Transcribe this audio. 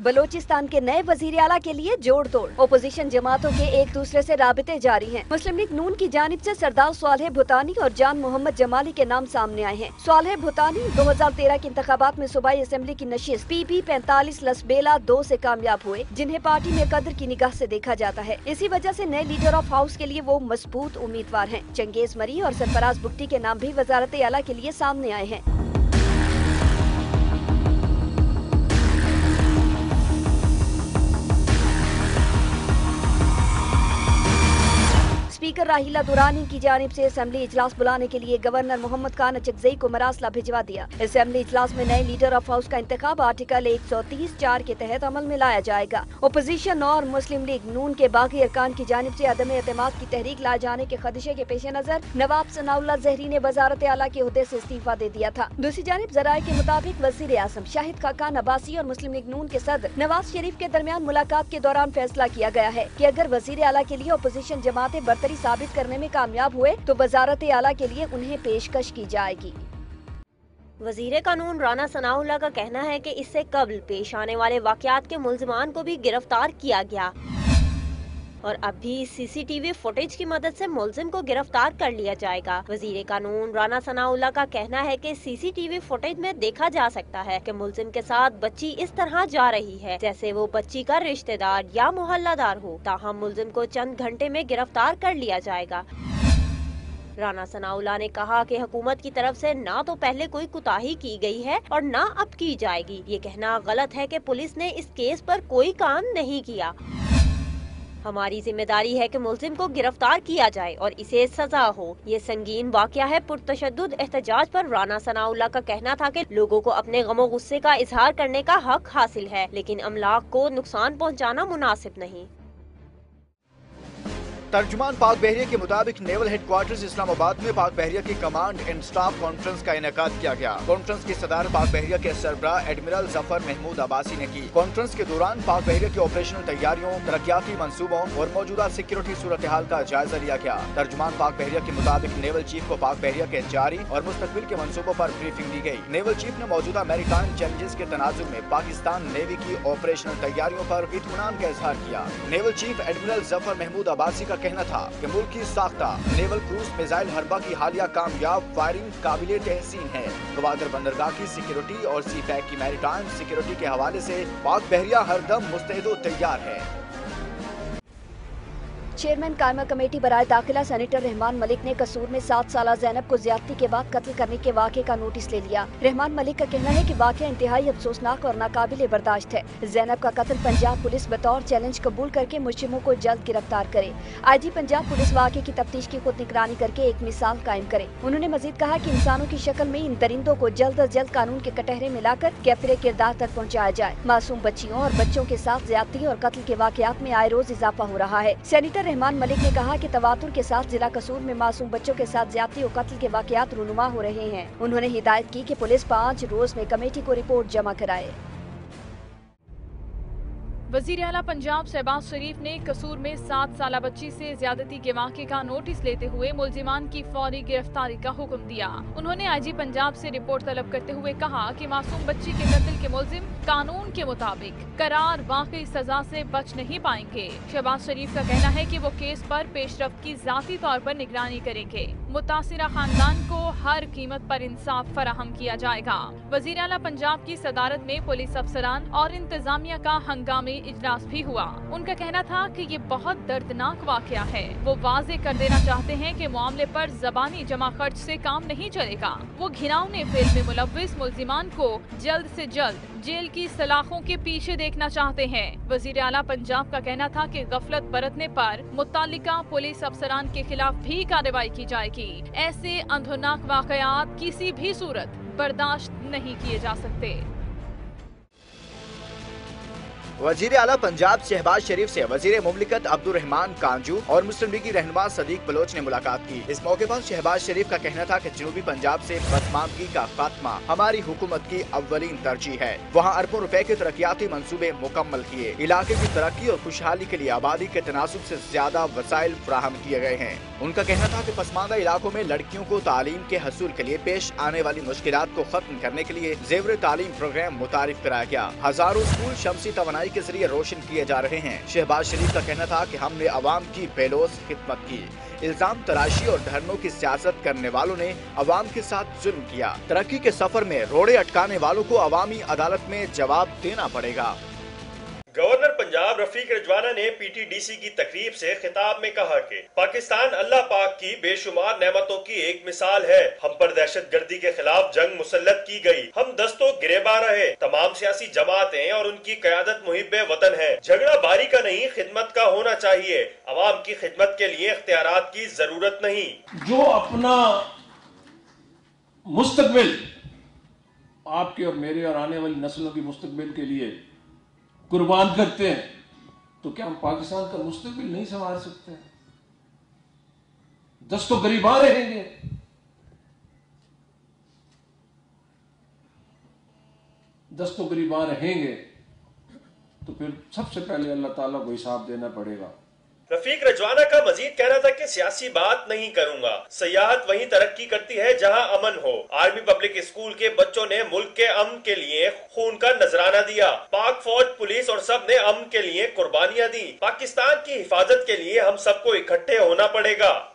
बलोचिस्तान के नए वजीर आला के लिए जोड़ तोड़। ओपोजिशन जमातों के एक दूसरे से राबिते जारी हैं। मुस्लिम लीग नून की जानिब से सरदार सालेह भूटानी और जान मोहम्मद जमाली के नाम सामने आए हैं। सालेह भूटानी 2013 के इंतखाबात में सूबाई असेंबली की नशिस्त PP 45 लसबेला 2 से कामयाब हुए, जिन्हें पार्टी में कदर की निगाह से देखा जाता है। इसी वजह से नए लीडर ऑफ हाउस के लिए वो मजबूत उम्मीदवार हैं। चंगेज मरी और सरफराज बुट्टी के नाम भी वजारत आला के लिए सामने आए हैं। स्पीकर राहीला दुरानी की जानिब से असेंबली इजलास बुलाने के लिए गवर्नर मोहम्मद खान अचकजई को मरासला भिजवा दिया। असेंबली इजलास में नए लीडर ऑफ हाउस का इंतखाब आर्टिकल 130(4) के तहत अमल में लाया जाएगा। ओपोजिशन और मुस्लिम लीग नून के बाकी अरकान की जानिब से अदम एतमाद की तहरीक लाए जाने के खदशे के पेश नजर नवाब सनाउल्लाह जहरी ने वजारत आला के ओहदे से इस्तीफा दे दिया था। दूसरी जानिब जराये के मुताबिक वजीर आजम शाहिद खाकान अब्बासी और मुस्लिम लीग नून के सदर नवाज शरीफ के दरमियान मुलाकात के दौरान फैसला किया गया है कि अगर वजीर आला के लिए ओपोजिशन जमातें बरतरी साबित करने में कामयाब हुए तो वजारत आला के लिए उन्हें पेशकश की जाएगी। वजीर कानून राना सनाउल्लाह का कहना है कि इससे कबल पेश आने वाले वाकयात के मुल्जिमान को भी गिरफ्तार किया गया और अब भी CCTV फुटेज की मदद से मुल्जिम को गिरफ्तार कर लिया जाएगा। वजीर कानून राना सनाउल्लाह का कहना है कि CCTV फुटेज में देखा जा सकता है कि मुल्जिम के साथ बच्ची इस तरह जा रही है जैसे वो बच्ची का रिश्तेदार या मोहल्लादार हो। ताहम मुल्जिम को चंद घंटे में गिरफ्तार कर लिया जाएगा। राना सनाउल्लाह ने कहा कि हुकूमत की तरफ से ना तो पहले कोई कुताही की गई है और ना अब की जाएगी। ये कहना गलत है कि पुलिस ने इस केस पर कोई काम नहीं किया। हमारी जिम्मेदारी है कि मुल्जिम को गिरफ्तार किया जाए और इसे सजा हो। ये संगीन वाकया है। पुरतशद्दुद एहतजाज पर राना सनाउल्लाह का कहना था कि लोगों को अपने गमो गुस्से का इजहार करने का हक हासिल है, लेकिन अमलाक को नुकसान पहुंचाना मुनासिब नहीं। तर्जुमान पाक बहरिया के मुताबिक नेवल हेडक्वार्टर्स इस्लामाबाद में पाक बहरिया की कमांड एंड स्टाफ कॉन्फ्रेंस का इनेकाद किया गया। कॉन्फ्रेंस की सदारत पाक बहरिया के सरबराह एडमिरल जफर महमूद अब्बासी ने की। कॉन्फ्रेंस के दौरान पाक बहरिया की ऑपरेशनल तैयारियों, तरक्याती मंसूबों और मौजूदा सिक्योरिटी सूरत हाल का जायजा लिया गया। तर्जुमान पाक बहरिया के मुताबिक नेवल चीफ को पाक बहरिया के जारी और मुस्तकबिल के मंसूबों पर ब्रीफिंग दी गयी। नेवल चीफ ने मौजूदा मैरीटाइम चैलेंजेस के तनाजुर में पाकिस्तान नेवी की ऑपरेशनल तैयारियों पर इत्मीनान का इजहार किया। Naval chief admiral Zafar Mahmood Abbasi का कहना था कि मुल्क की साख्ता नेवल क्रूज मिसाइल हरबा की हालिया कामयाब फायरिंग काबिले तहसीन है। गवादर बंदरगाह की सिक्योरिटी और सी पैक की मैरीटाइम सिक्योरिटी के हवाले से पाक बहरिया हरदम मुस्तैद तैयार है। चेयरमैन कायमा कमेटी बराए दाखिला सेनेटर रहमान मलिक ने कसूर में 7 साला ज़ैनब को ज्यादती के बाद कत्ल करने के वाक़े का नोटिस ले लिया। रहमान मलिक का कहना है कि वाक़या इंतहाई अफसोसनाक और नाकाबिले बर्दाश्त है। ज़ैनब का कत्ल पंजाब पुलिस बतौर चैलेंज कबूल करके मुजरिमों को जल्द गिरफ्तार करे। IG पंजाब पुलिस वाक़े की तफ्तीश की खुद निगरानी करके एक मिसाल कायम करे। उन्होंने मजीद कहा कि इंसानों की शक्ल में इन दरिंदों को जल्द अज जल्द कानून के कटहरे में लाकर कैफिर किरदार तक पहुँचाया जाए। मासूम बच्चियों और बच्चों के साथ ज्यादती और कत्ल के वाक़यात में आए रोज इजाफा हो रहा है। सेनेटर रहमान मलिक ने कहा कि तवातुर के साथ जिला कसूर में मासूम बच्चों के साथ ज्यादती और कत्ल के वाकयात रूनुमा हो रहे हैं। उन्होंने हिदायत की कि पुलिस 5 रोज में कमेटी को रिपोर्ट जमा कराए। वजीर आला पंजाब शहबाज शरीफ ने कसूर में 7 साला बच्ची से ज्यादती के वाक़े का नोटिस लेते हुए मुल्जिमान की फौरी गिरफ्तारी का हुक्म दिया। उन्होंने IG पंजाब से रिपोर्ट तलब करते हुए कहा कि मासूम बच्ची के कत्ल के मुल्जिम कानून के मुताबिक करार वाकई सजा से बच नहीं पाएंगे। शहबाज शरीफ का कहना है कि वो केस पर पेशरफ्त की जाती तौर पर निगरानी करेंगे। मुतासिरा खानदान को हर कीमत पर इंसाफ फराहम किया जाएगा। वजीर आला पंजाब की सदारत में पुलिस अफसरान और इंतजामिया का हंगामी इजलास भी हुआ। उनका कहना था कि ये बहुत दर्दनाक वाकया है। वो वाजे कर देना चाहते हैं कि मामले पर जबानी जमा खर्च से काम नहीं चलेगा। वो घिनौने फेल में मुलव्विस मुल्जिमान को जल्द से जल्द जेल की सलाखों के पीछे देखना चाहते हैं। वजीर आला पंजाब का कहना था कि गफलत बरतने पर मुत्तल्लिका पुलिस अफसरान के खिलाफ भी कार्रवाई की जाएगी। ऐसे अंधोनाक वाकयात किसी भी सूरत बर्दाश्त नहीं किए जा सकते। वजीर आला पंजाब शहबाज शरीफ से वजीर मुमलिकत अब्दुल रहमान कांजू और मुस्लिम लीगी रहनुमा सदीक बलोच ने मुलाकात की। इस मौके पर शहबाज शरीफ का कहना था कि जनूबी पंजाब से पसमानदगी का खात्मा हमारी हुकूमत की अव्वलीन तरजीह है। वहाँ अरबों रुपए के तरक्याती मंसूबे मुकम्मल किए। इलाके की तरक्की और खुशहाली के लिए आबादी के तनासुब से ज्यादा वसाइल फराहम किए गए हैं। उनका कहना था कि पसमानदा इलाकों में लड़कियों को तालीम के हसूल के लिए पेश आने वाली मुश्किलात को खत्म करने के लिए जेवर तालीम प्रोग्राम मुतारिफ कराया गया। हजारों स्कूल शमसी तवानाई के जरिए रोशन किए जा रहे हैं। शहबाज शरीफ का कहना था कि हमने अवाम की बेलोस खिदमत की। इल्जाम तराशी और धरनों की सियासत करने वालों ने अवाम के साथ जुल्म किया। तरक्की के सफर में रोड़े अटकाने वालों को अवामी अदालत में जवाब देना पड़ेगा। गवर्नर पंजाब रफीक रजवाना ने पीटीडीसी की तकरीब से खिताब में कहा कि पाकिस्तान अल्लाह पाक की बेशुमार नेमतों की एक मिसाल है। हम पर दहशतगर्दी के खिलाफ जंग मुसल्लत की गई। हम दस्तों गिरेबां रहे। तमाम सियासी जमातें और उनकी क़यादत मुहिब्बे वतन है। झगड़ा बारी का नहीं, खिदमत का होना चाहिए। अवाम की खिदमत के लिए इख्तियारात की जरूरत नहीं। जो अपना मुस्तकबिल आपके और मेरे और आने वाली नस्लों की मुस्तकबिल के लिए कुर्बान करते हैं, तो क्या हम पाकिस्तान का मुस्तकबिल नहीं संभाल सकते? दस्तों गरीबां रहेंगे। दस्तों गरीबां रहेंगे तो फिर सबसे पहले अल्लाह ताला को हिसाब देना पड़ेगा। रफीक रजवाना का मजीद कहना था कि सियासी बात नहीं करूंगा। सयाहत वहीं तरक्की करती है जहां अमन हो। आर्मी पब्लिक स्कूल के बच्चों ने मुल्क के अमन के लिए खून का नजराना दिया। पाक फौज, पुलिस और सब ने अमन के लिए कुर्बानियां दी। पाकिस्तान की हिफाजत के लिए हम सबको इकट्ठे होना पड़ेगा।